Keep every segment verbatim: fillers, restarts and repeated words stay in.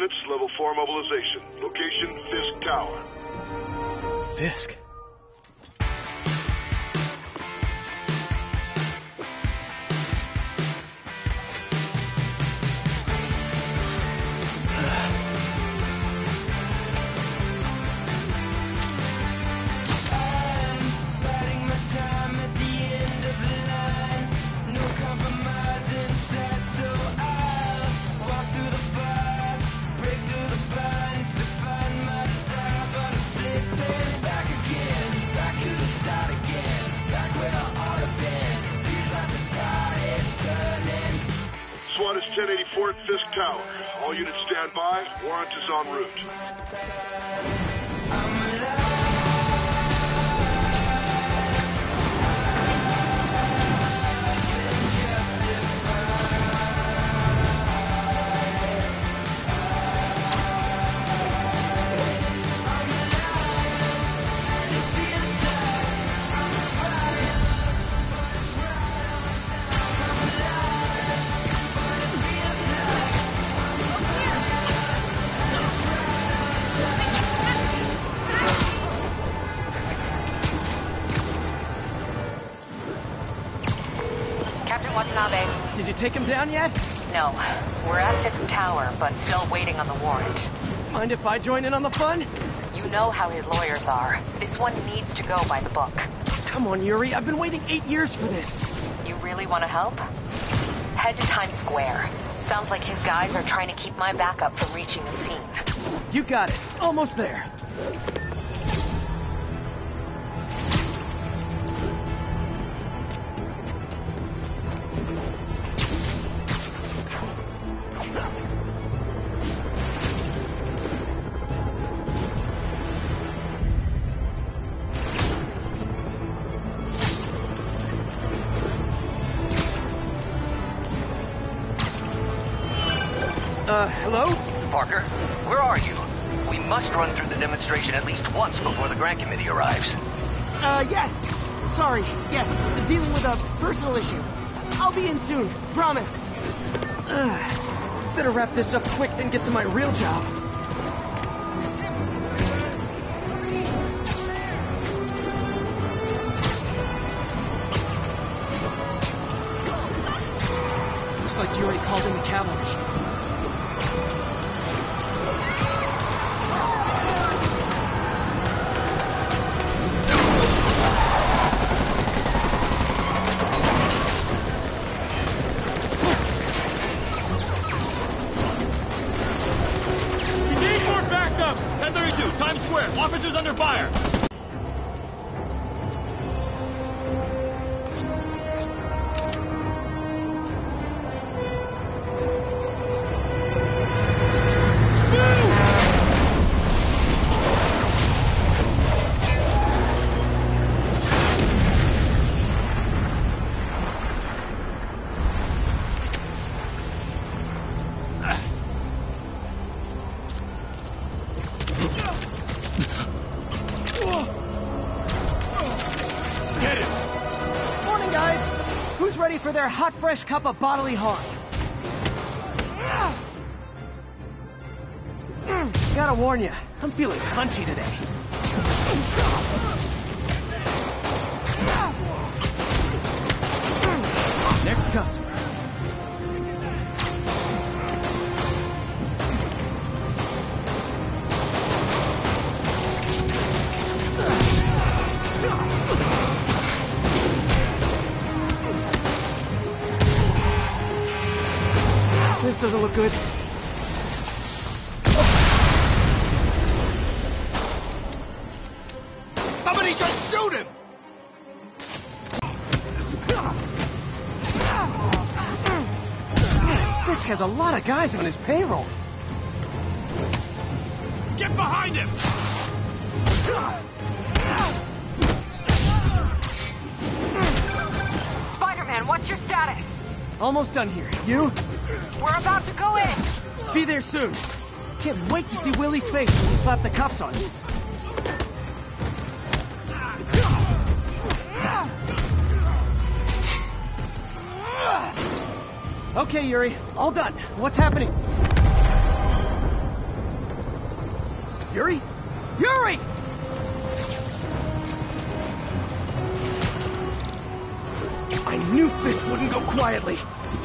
units, level four mobilization. Location, Fisk Tower. Fisk? SWAT is ten eighty-four at Fisk Tower. All units stand by. Warrant is en route. Did you take him down yet? No. We're at Fisk Tower, but still waiting on the warrant. Mind if I join in on the fun? You know how his lawyers are. This one needs to go by the book. Come on, Yuri. I've been waiting eight years for this. You really want to help? Head to Times Square. Sounds like his guys are trying to keep my backup from reaching the scene. You got it. Almost there. Uh, hello? Parker, where are you? We must run through the demonstration at least once before the grant committee arrives. Uh, yes. Sorry. Yes. Dealing with a personal issue. I'll be in soon. Promise. Uh, better wrap this up quick than get to my real job. Looks like you already called in the cavalry. Times Square. Officers under fire. For their hot, fresh cup of bodily harm. Gotta warn you, I'm feeling punchy today. Next customer. This doesn't look good. Somebody just shoot him! Fisk has a lot of guys on his payroll. Get behind him! Spider-Man, what's your status? Almost done here. You? We're about to go in. Be there soon. Can't wait to see Willie's face when we slap the cuffs on him. Okay, Yuri. All done. What's happening? Yuri? Yuri! I knew Fisk wouldn't go quietly.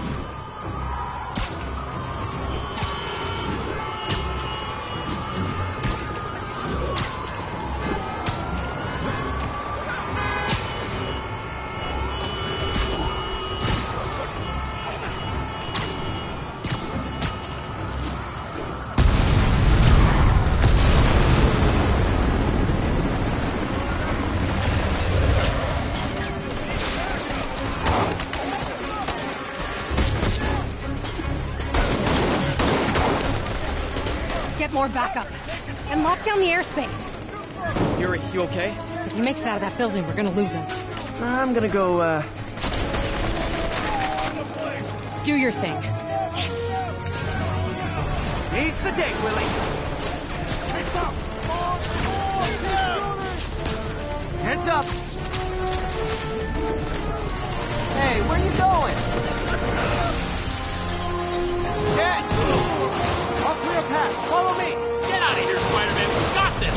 More backup. And lock down the airspace. Yuri, you okay? If he makes it out of that building, we're gonna lose him. I'm gonna go, uh... do your thing. Yes! He's the day, Willie. Heads up! Heads up! Hey, where are you going? Head! I'll clear a path. Follow me. Get out of here, Spider-Man. We got this.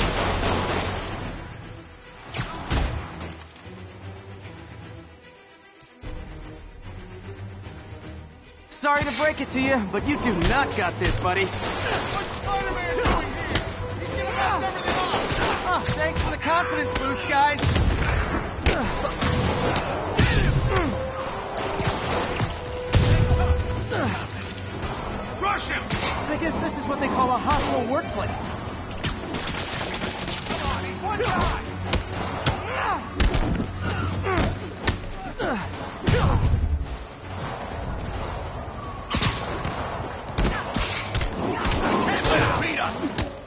Sorry to break it to you, but you do not got this, buddy. What's Spider-Man doing here? He's gonna mess everything up. Oh, thanks for the confidence boost, guys. Rush him. I guess this is what they call a hostile workplace. Come on, he's one guy. Can't let him beat us.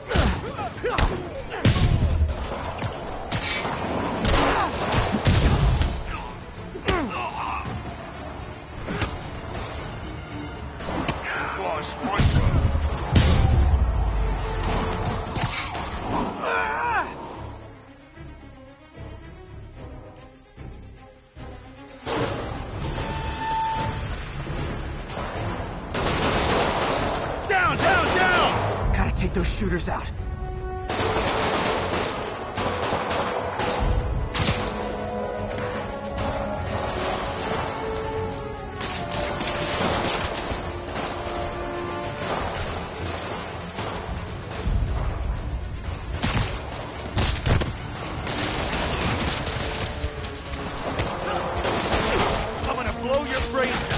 Take those shooters out. I'm gonna blow your brains out.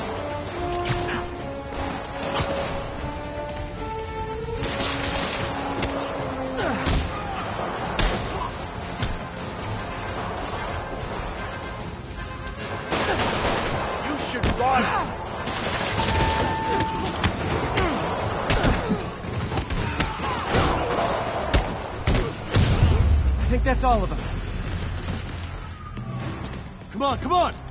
I think that's all of them. Come on, come on!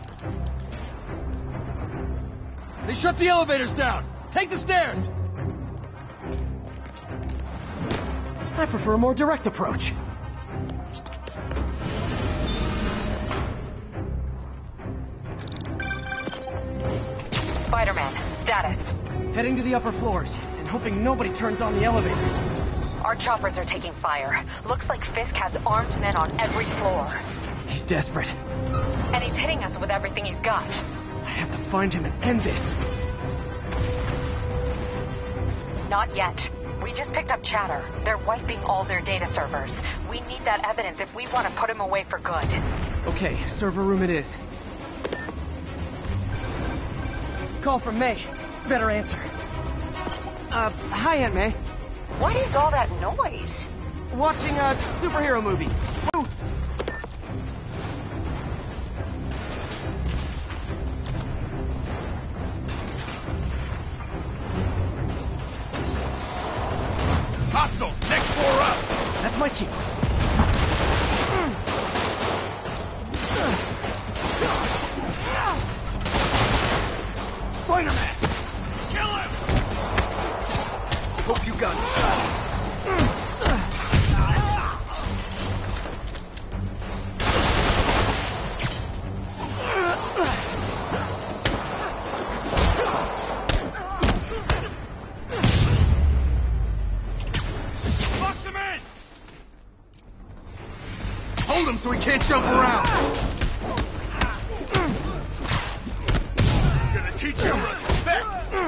They shut the elevators down! Take the stairs! I prefer a more direct approach. Spider-Man, status. Heading to the upper floors, and hoping nobody turns on the elevators. Our choppers are taking fire. Looks like Fisk has armed men on every floor. He's desperate. And he's hitting us with everything he's got. I have to find him and end this. Not yet. We just picked up chatter. They're wiping all their data servers. We need that evidence if we want to put him away for good. Okay, server room it is. Call from May. Better answer. Uh, hi, Aunt May. What is all that noise? Watching a superhero movie. Woo. Hostiles, next floor up! That's my cue. Spider-Man! Kill him! Hope you got it. Lock them in! jump around. I'm gonna teach you respect.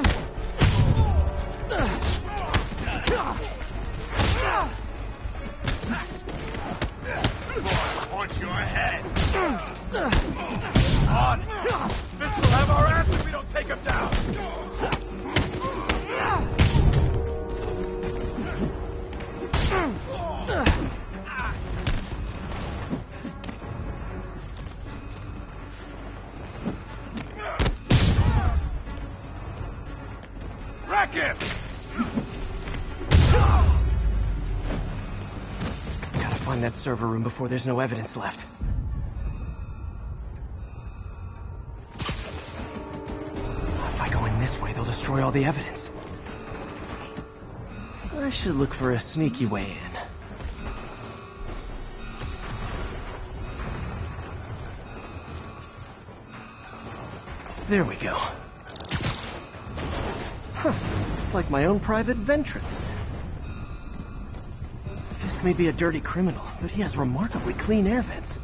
Punch your head. On. This will have our ass if we don't take him down. Rack him! Gotta find that server room before there's no evidence left. If I go in this way, they'll destroy all the evidence. I should look for a sneaky way in. There we go. Huh. It's like my own private ventrance. Fisk may be a dirty criminal, but he has remarkably clean air vents.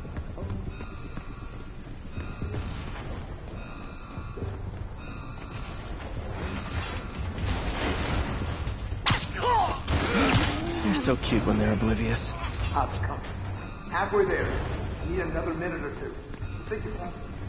They're so cute when they're oblivious. Outcome. Halfway there. Need another minute or two. Think it's